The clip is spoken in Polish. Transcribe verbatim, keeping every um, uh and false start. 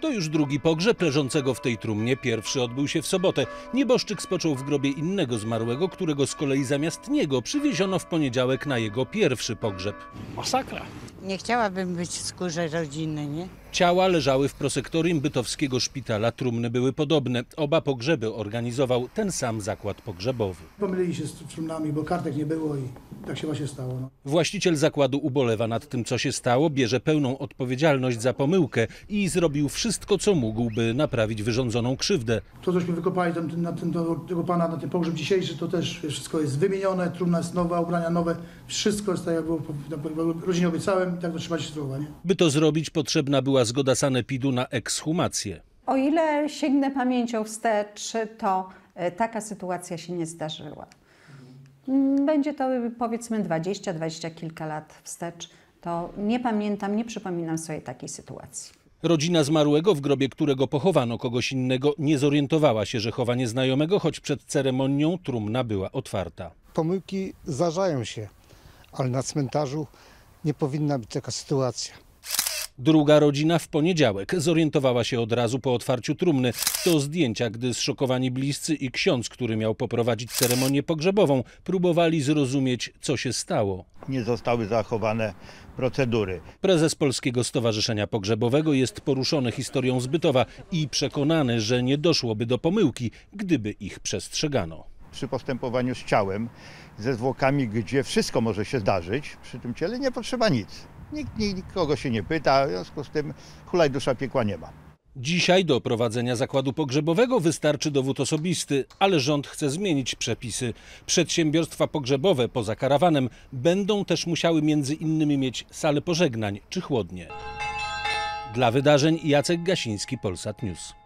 To już drugi pogrzeb leżącego w tej trumnie. Pierwszy odbył się w sobotę. Nieboszczyk spoczął w grobie innego zmarłego, którego z kolei zamiast niego przywieziono w poniedziałek na jego pierwszy pogrzeb. Masakra. Nie chciałabym być w skórze rodziny, nie? Ciała leżały w prosektorium bytowskiego szpitala. Trumny były podobne. Oba pogrzeby organizował ten sam zakład pogrzebowy. Pomylili się z trumnami, bo kartek nie było i tak się właśnie stało. No. Właściciel zakładu ubolewa nad tym, co się stało, bierze pełną odpowiedzialność za pomyłkę i zrobił wszystko, co mógł, by naprawić wyrządzoną krzywdę. To, cośmy wykopali tam, na ten, do, tego pana na ten pogrzeb dzisiejszy, to też wszystko jest wymienione, trumna jest nowa, ubrania nowe, wszystko jest tak, jak było, rodzinie obiecałem i tak to trzeba się słowa, nie? By to zrobić, potrzebna była zgoda sanepidu na ekshumację. O ile sięgnę pamięcią wstecz, to taka sytuacja się nie zdarzyła. Będzie to powiedzmy dwadzieścia, dwadzieścia kilka lat wstecz. To nie pamiętam, nie przypominam sobie takiej sytuacji. Rodzina zmarłego, w grobie którego pochowano kogoś innego, nie zorientowała się, że chowa nieznajomego, choć przed ceremonią trumna była otwarta. Pomyłki zdarzają się, ale na cmentarzu nie powinna być taka sytuacja. Druga rodzina w poniedziałek zorientowała się od razu po otwarciu trumny. To zdjęcia, gdy zszokowani bliscy i ksiądz, który miał poprowadzić ceremonię pogrzebową, próbowali zrozumieć, co się stało. Nie zostały zachowane procedury. Prezes Polskiego Stowarzyszenia Pogrzebowego jest poruszony historią z Bytowa i przekonany, że nie doszłoby do pomyłki, gdyby ich przestrzegano. Przy postępowaniu z ciałem, ze zwłokami, gdzie wszystko może się zdarzyć, przy tym ciele nie potrzeba nic. Nikt nikogo się nie pyta, w związku z tym hulaj dusza piekła nie ma. Dzisiaj do prowadzenia zakładu pogrzebowego wystarczy dowód osobisty, ale rząd chce zmienić przepisy. Przedsiębiorstwa pogrzebowe poza karawanem będą też musiały między innymi mieć salę pożegnań czy chłodnie. Dla wydarzeń Jacek Gasiński, Polsat News.